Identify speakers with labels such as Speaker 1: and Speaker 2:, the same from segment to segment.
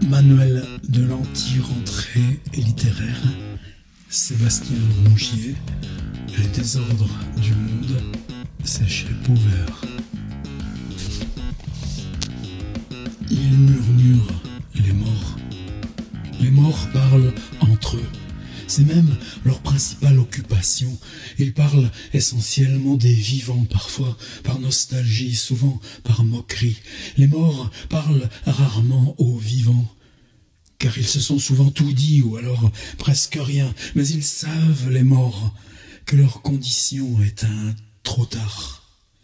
Speaker 1: Manuel de l'anti-rentrée littéraire, Sébastien Rongier, Les désordres du monde, c'est chez Pauvert. Ils murmurent, les morts. Les morts parlent entre eux. C'est même leur principale occupation. Ils parlent essentiellement des vivants, parfois par nostalgie, souvent par moquerie. Les morts parlent rarement aux vivants, car ils se sont souvent tout dit, ou alors presque rien. Mais ils savent, les morts, que leur condition est un trop tard.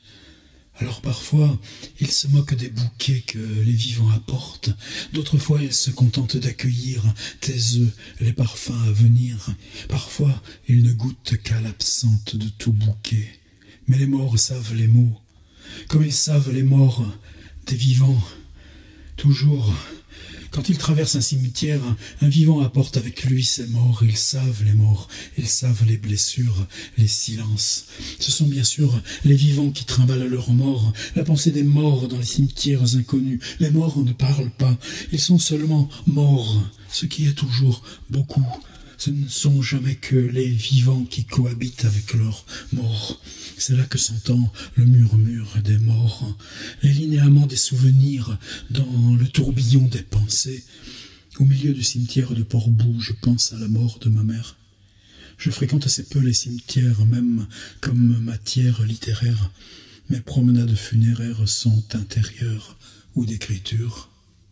Speaker 1: Alors parfois, ils se moquent des bouquets que les vivants apportent. D'autres fois, ils se contentent d'accueillir taiseux les parfums à venir. Parfois, ils ne goûtent qu'à l'absente de tout bouquet. Mais les morts savent les mots, comme ils savent les morts des vivants. Toujours, quand ils traversent un cimetière, un vivant apporte avec lui ses morts. Ils savent les morts, ils savent les blessures, les silences. Ce sont bien sûr les vivants qui trimballent leurs morts, la pensée des morts dans les cimetières inconnus. Les morts ne parlent pas, ils sont seulement morts, ce qui est toujours beaucoup. Ce ne sont jamais que les vivants qui cohabitent avec leurs morts. C'est là que s'entend le murmure des morts, les linéaments des souvenirs dans le tourbillon des pensées. Au milieu du cimetière de Port-Bou, je pense à la mort de ma mère. Je fréquente assez peu les cimetières, même comme matière littéraire. Mes promenades funéraires sont intérieures ou d'écriture.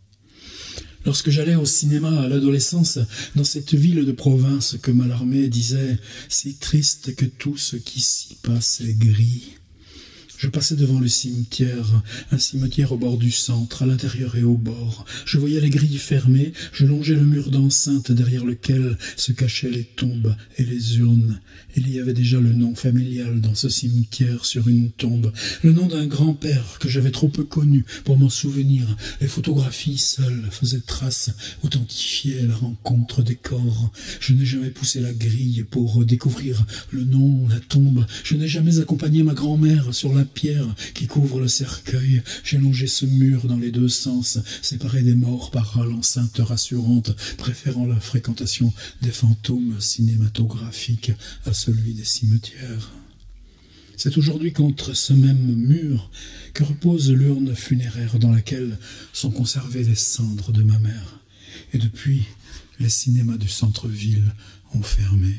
Speaker 1: Lorsque j'allais au cinéma à l'adolescence, dans cette ville de province que Mallarmé disait « si triste que tout ce qui s'y passe est gris », je passais devant le cimetière, un cimetière au bord du centre, à l'intérieur et au bord. Je voyais les grilles fermées, je longeais le mur d'enceinte derrière lequel se cachaient les tombes et les urnes. Il y avait déjà le nom familial dans ce cimetière sur une tombe, le nom d'un grand-père que j'avais trop peu connu pour m'en souvenir. Les photographies seules faisaient trace, authentifiaient la rencontre des corps. Je n'ai jamais poussé la grille pour découvrir le nom, la tombe. Je n'ai jamais accompagné ma grand-mère sur la pierre qui couvre le cercueil. J'ai longé ce mur dans les deux sens, séparé des morts par l'enceinte rassurante, préférant la fréquentation des fantômes cinématographiques à celui des cimetières. C'est aujourd'hui contre ce même mur que repose l'urne funéraire dans laquelle sont conservées les cendres de ma mère. Et depuis, les cinémas du centre-ville ont fermé.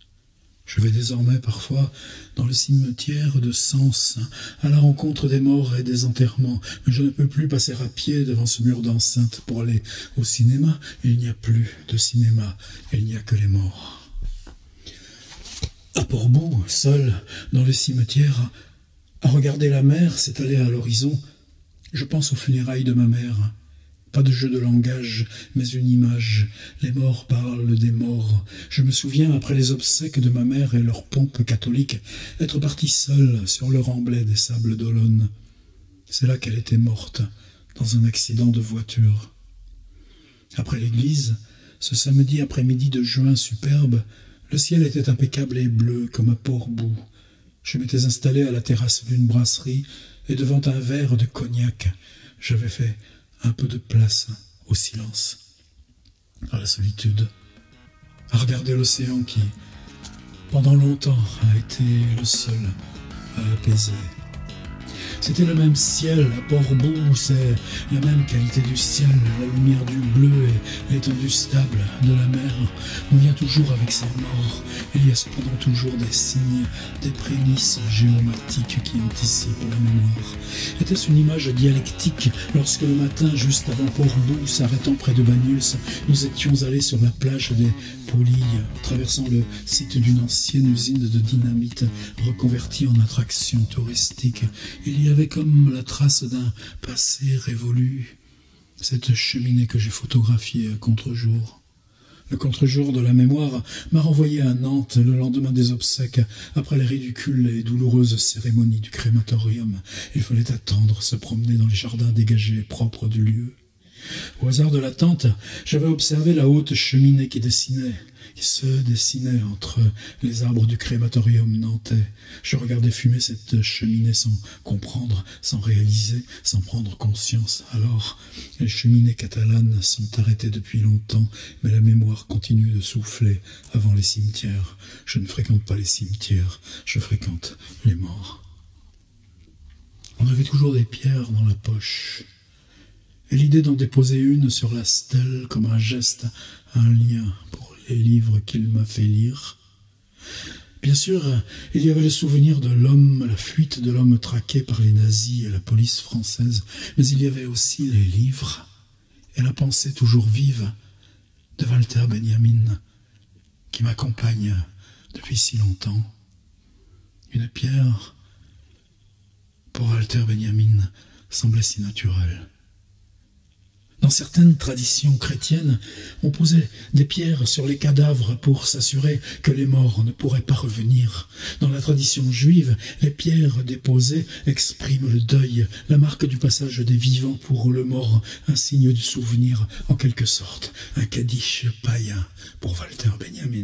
Speaker 1: Je vais désormais parfois dans le cimetière de Sens, à la rencontre des morts et des enterrements. Mais je ne peux plus passer à pied devant ce mur d'enceinte pour aller au cinéma. Il n'y a plus de cinéma, il n'y a que les morts. À Port-Bou, seul, dans le cimetière, à regarder la mer s'étaler à l'horizon, je pense aux funérailles de ma mère. Pas de jeu de langage, mais une image. Les morts parlent des morts. Je me souviens, après les obsèques de ma mère et leur pompe catholique, être parti seul sur le remblai des Sables d'Olonne. C'est là qu'elle était morte, dans un accident de voiture. Après l'église, ce samedi après-midi de juin superbe, le ciel était impeccable et bleu comme à Port-Bou. Je m'étais installé à la terrasse d'une brasserie et devant un verre de cognac, j'avais fait un peu de place au silence, à la solitude, à regarder l'océan qui, pendant longtemps, a été le seul à apaiser. C'était le même ciel à Port-Bou, c'est la même qualité du ciel, la lumière du bleu et l'étendue stable de la mer. On vient toujours avec ses morts. Il y a cependant toujours des signes, des prémices géomatiques qui anticipent la mémoire. Était-ce une image dialectique lorsque le matin, juste avant Port-Bou, s'arrêtant près de Banyuls, nous étions allés sur la plage des Polilles, traversant le site d'une ancienne usine de dynamite reconvertie en attraction touristique. Il y avait comme la trace d'un passé révolu, cette cheminée que j'ai photographiée à contre-jour. Le contre-jour de la mémoire m'a renvoyé à Nantes le lendemain des obsèques, après les ridicules et douloureuses cérémonies du crématorium. Il fallait attendre, se promener dans les jardins dégagés et propres du lieu. Au hasard de l'attente, j'avais observé la haute cheminée qui se dessinait entre les arbres du crématorium nantais. Je regardais fumer cette cheminée sans comprendre, sans réaliser, sans prendre conscience. Alors, les cheminées catalanes sont arrêtées depuis longtemps, mais la mémoire continue de souffler avant les cimetières. Je ne fréquente pas les cimetières, je fréquente les morts. On avait toujours des pierres dans la poche. Et l'idée d'en déposer une sur la stèle comme un geste, un lien pour les livres qu'il m'a fait lire. Bien sûr, il y avait le souvenir de l'homme, la fuite de l'homme traqué par les nazis et la police française, mais il y avait aussi les livres et la pensée toujours vive de Walter Benjamin, qui m'accompagne depuis si longtemps. Une pierre, pour Walter Benjamin, semblait si naturelle. Dans certaines traditions chrétiennes, on posait des pierres sur les cadavres pour s'assurer que les morts ne pourraient pas revenir. Dans la tradition juive, les pierres déposées expriment le deuil, la marque du passage des vivants pour le mort, un signe du souvenir, en quelque sorte, un kaddish païen pour Walter Benjamin.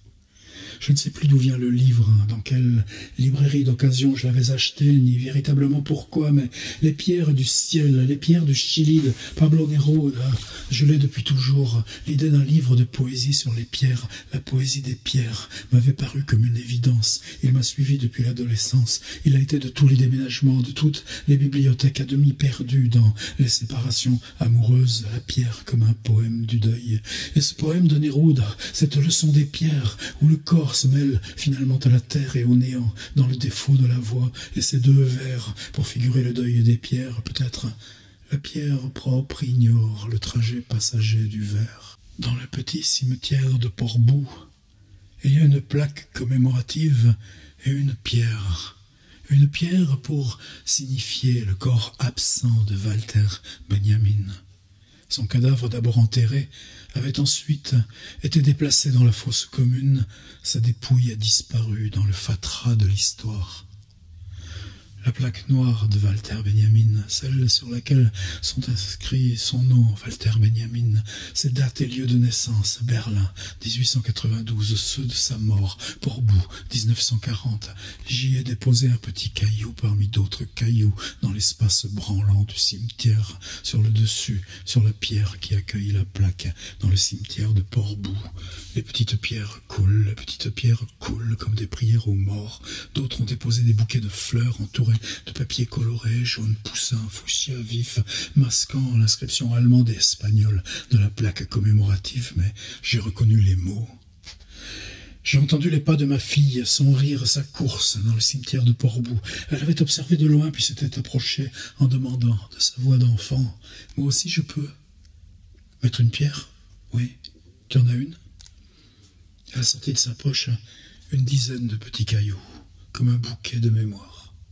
Speaker 1: Je ne sais plus d'où vient le livre, dans quelle librairie d'occasion je l'avais acheté, ni véritablement pourquoi, mais les pierres du ciel, les pierres du Chili de Pablo Neruda, je l'ai depuis toujours. L'idée d'un livre de poésie sur les pierres, la poésie des pierres, m'avait paru comme une évidence. Il m'a suivi depuis l'adolescence. Il a été de tous les déménagements, de toutes les bibliothèques à demi perdues dans les séparations amoureuses, la pierre comme un poème du deuil. Et ce poème de Neruda, cette leçon des pierres, où le corps se mêle finalement à la terre et au néant, dans le défaut de la voix, et ces deux vers, pour figurer le deuil des pierres, peut-être la pierre propre ignore le trajet passager du ver. Dans le petit cimetière de Port-Bou, il y a une plaque commémorative et une pierre pour signifier le corps absent de Walter Benjamin. Son cadavre, d'abord enterré, avait ensuite été déplacé dans la fosse commune. Sa dépouille a disparu dans le fatras de l'histoire. La plaque noire de Walter Benjamin, celle sur laquelle sont inscrits son nom, Walter Benjamin, ses dates et lieux de naissance, Berlin, 1892, ceux de sa mort, Port-Bou, 1940. J'y ai déposé un petit caillou parmi d'autres cailloux dans l'espace branlant du cimetière, sur le dessus, sur la pierre qui accueille la plaque, dans le cimetière de Port-Bou. Les petites pierres coulent comme des prières aux morts. D'autres ont déposé des bouquets de fleurs entourés de papier coloré, jaune poussin, fuchsia vif, masquant l'inscription allemande et espagnole de la plaque commémorative, mais j'ai reconnu les mots. J'ai entendu les pas de ma fille, son rire, sa course dans le cimetière de Port-Bou. Elle avait observé de loin, puis s'était approchée en demandant de sa voix d'enfant. « Moi aussi je peux mettre une pierre? Oui, tu en as une ?» Elle a sorti de sa poche une dizaine de petits cailloux, comme un bouquet de mémoire.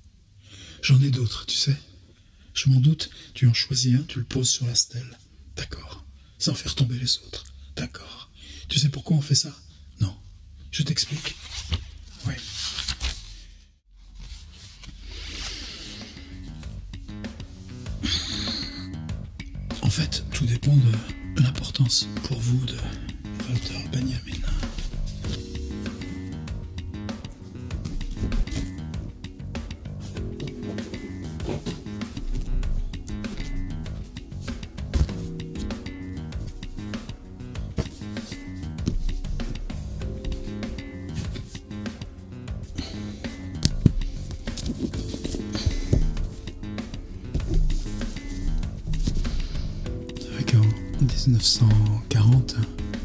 Speaker 1: J'en ai d'autres, tu sais. Je m'en doute, tu en choisis un, tu le poses sur la stèle. D'accord. Sans faire tomber les autres. D'accord. Tu sais pourquoi on fait ça? Non. Je t'explique. Oui. En fait, tout dépend de l'importance pour vous de Walter Benjamin. En 1940,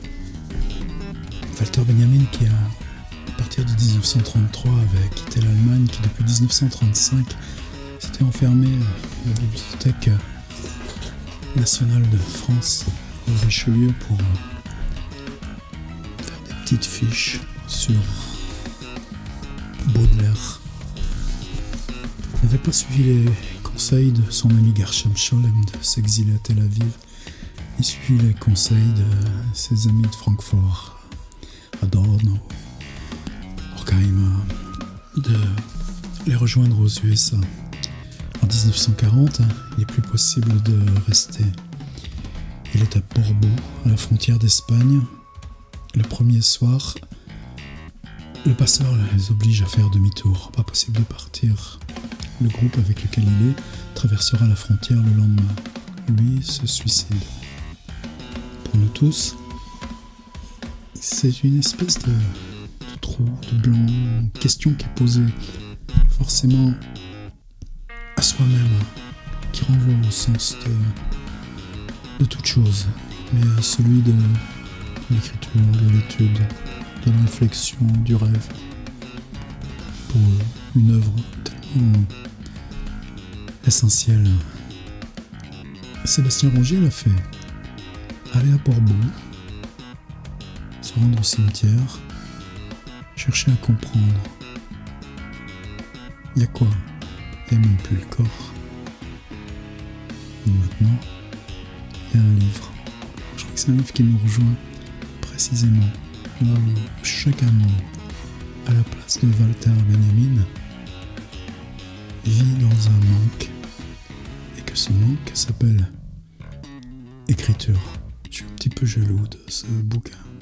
Speaker 1: Walter Benjamin, qui à partir de 1933 avait quitté l'Allemagne, qui depuis 1935 s'était enfermé à la Bibliothèque nationale de France aux Richelieu pour faire des petites fiches sur Baudelaire. Il n'avait pas suivi les conseils de son ami Gershom Scholem de s'exiler à Tel Aviv. Il suit les conseils de ses amis de Francfort, Adorno, Horkheimer, de les rejoindre aux USA. En 1940, il n'est plus possible de rester Il est à Portbou, à la frontière d'Espagne. Le premier soir, le passeur les oblige à faire demi-tour. Pas possible de partir. Le groupe avec lequel il est traversera la frontière le lendemain. Lui se suicide. Pour nous tous, c'est une espèce de trou, de blanc, une question qui est posée forcément à soi-même, qui renvoie au sens de toute chose, mais à celui de l'écriture, de l'étude, de la réflexion, du rêve, pour une œuvre tellement essentielle. Sébastien Rongier l'a fait. Aller à Portbou, se rendre au cimetière, chercher à comprendre. Il y a quoi? Il n'y a même plus le corps. Et maintenant, il y a un livre. Je crois que c'est un livre qui nous rejoint précisément là où chaque amour, à la place de Walter Benjamin, vit dans un manque, et que ce manque s'appelle écriture. Je suis un petit peu jaloux de ce bouquin.